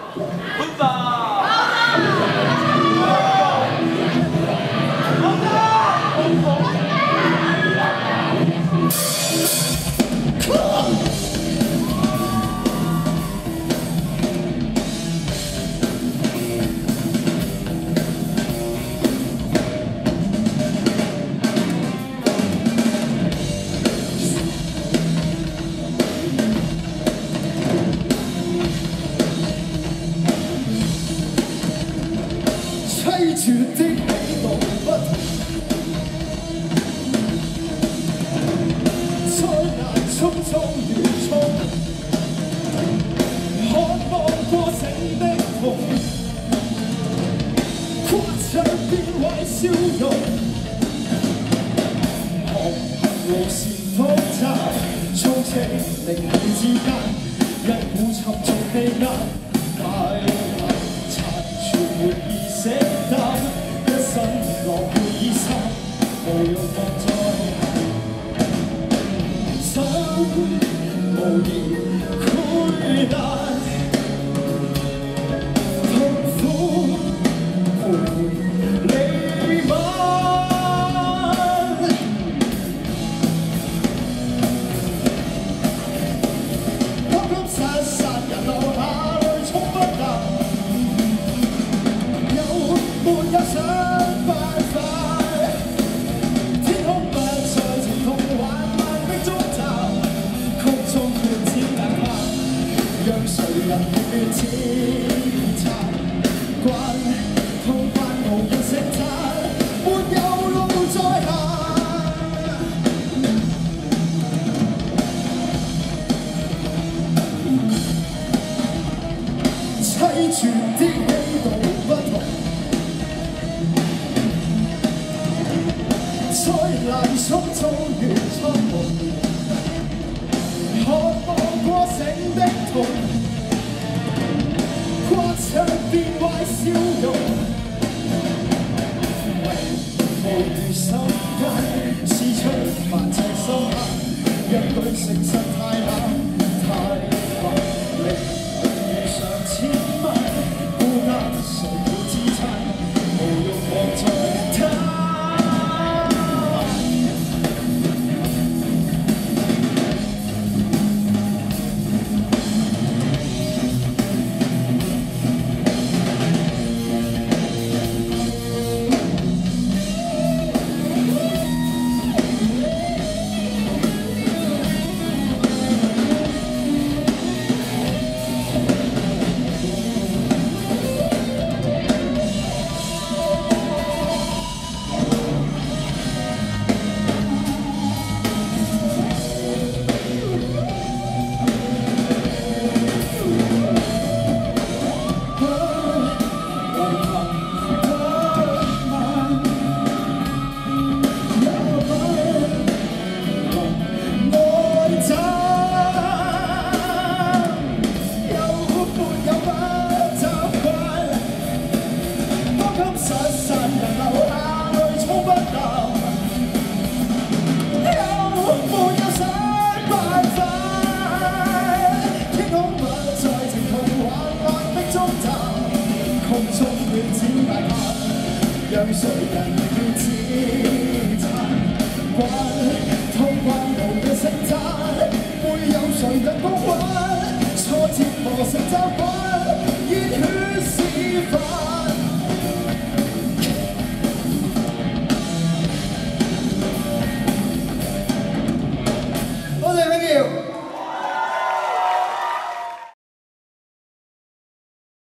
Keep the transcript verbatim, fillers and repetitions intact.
滚吧！ 凄絕的味道不同，災難匆匆如衝，渴望過程的痛，跨牆變為笑容，航行路線複雜，操車靈與之間，一股沉重氣壓，大行殘存沒意識。 一身狼狽衣衫，無用放在生無言潰爛，痛苦徘徊彌漫。急急殺殺人流下淚沖不淡，有沒有想？ 人血戰殘慣，痛快無人食讚，沒有路再行。凄絕的氣度不同，災難匆匆如蒼夢，渴望過程的痛。 牆變壞笑容，無如心間撕出萬尺深刻，一句誠實太冷太乏力，遇上千萬孤單，誰要支撐？無用放在他。 讓誰人要自殘慣，痛慣無人稱讚，會有誰人共患？挫折磨成習慣，熱血示範。多謝 thank you。